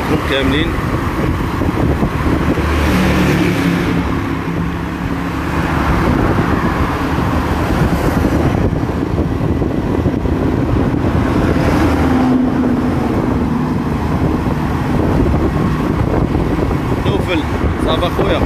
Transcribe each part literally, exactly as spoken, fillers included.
كيفهم كاملين. نوفل صافا خويا.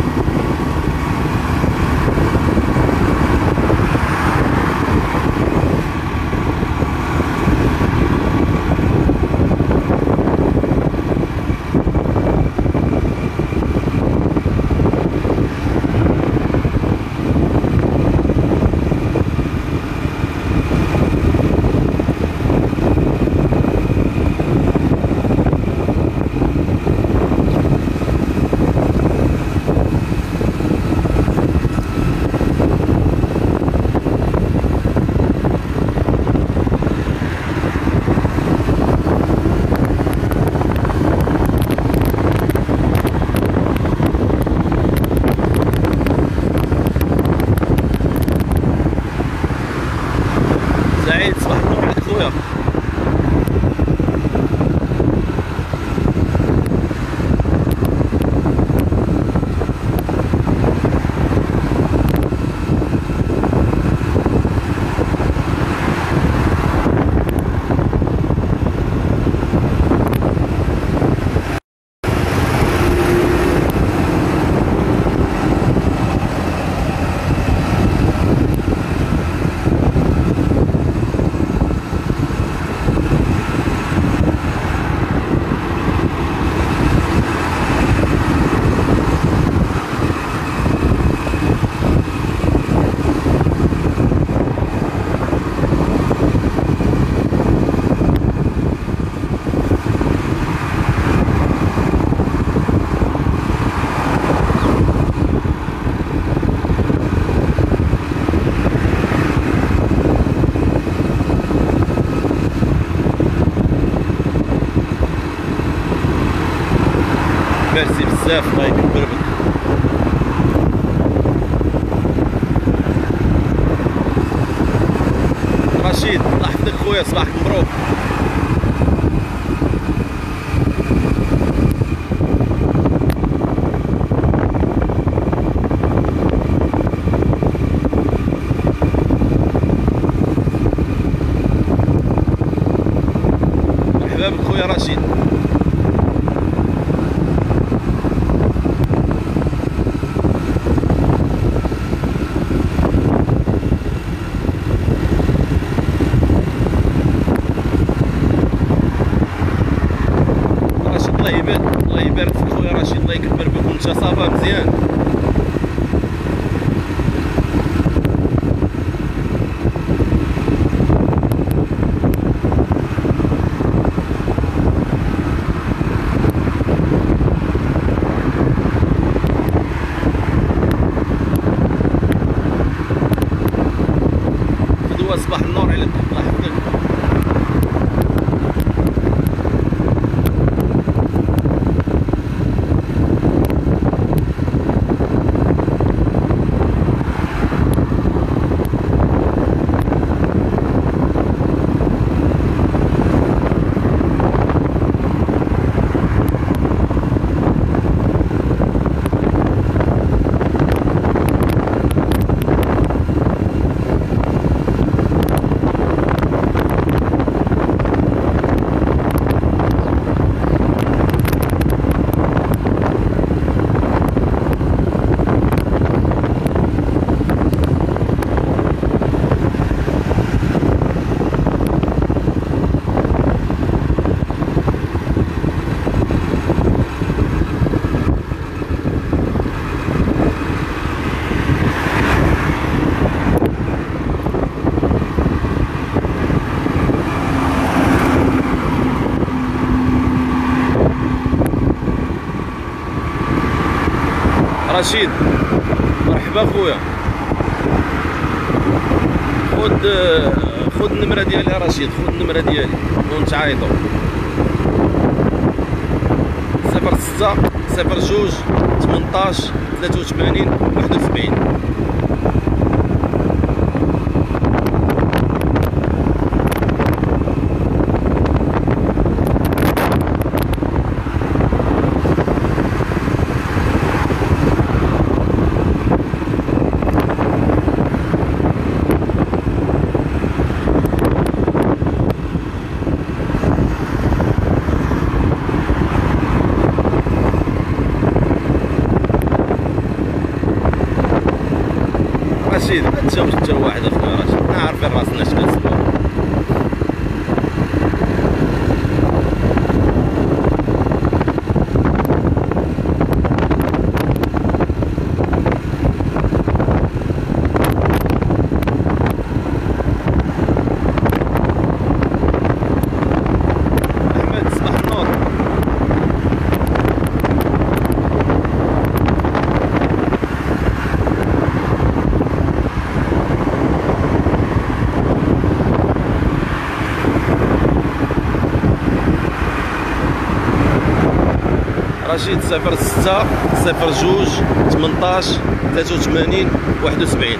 سعيد صباح النور عليك خويا. ميرسي بزاف الله يكبر بك. رشيد الله يحفظك خويا صباحك مبروك. مرحبا بك خويا رشيد. الله يبارك الله يبارك فيك خويا رشيد الله يكبر بك وانت صافا مزيان. فدوى صباح النور عليك الله يحفظك. رشيد مرحبا خويا. خذ خذ النمره ديالي رشيد، خذ النمره ديالي ونتعايطوا. صفر ستة صفر جوج ثمنطاش ثلاثة وثمانين واحد وسبعين. رشيد ما تجاوبش حتى واحد اخويا رشيد، حنا عارفين راسنا اش كنسوى. احمد صباح النور. رشيد صفر ستة صفر جوج تمنطاش ثلاثة وثمانين واحد وسبعين.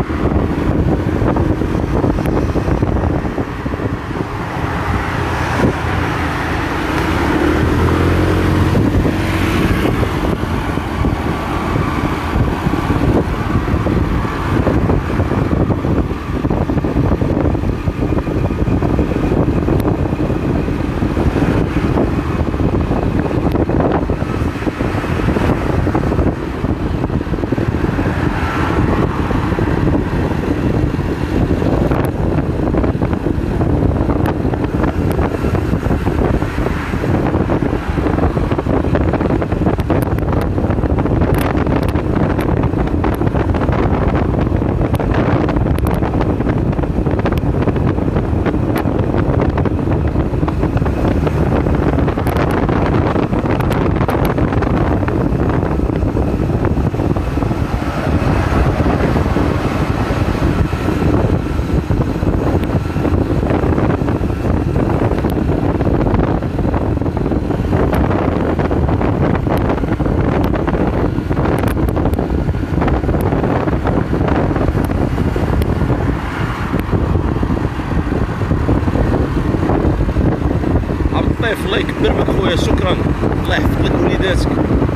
الله يكبر بك خويا، شكرا، الله يحفظ لك وليداتك.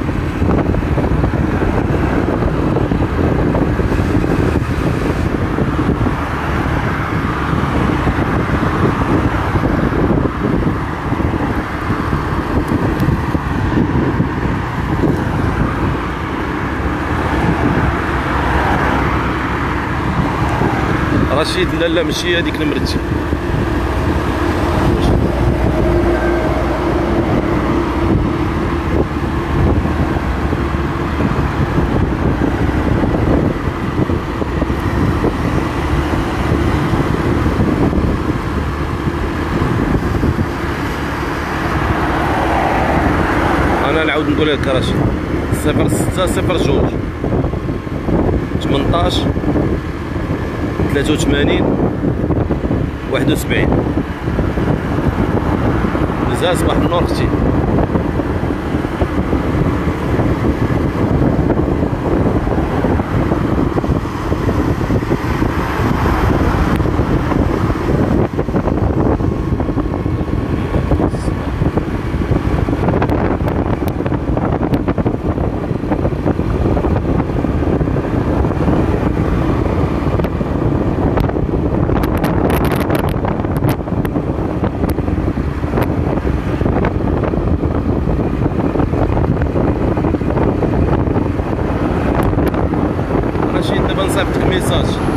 رشيد لا لا ماشي هذيك نمرتي. انا نعاود نقول لك رشيد صفر ستة صفر جوج تمنطاش ثلاثة وثمانين واحد وسبعين. مزال صباح النور اختي. رشيد دابا نصيفطك ميساج.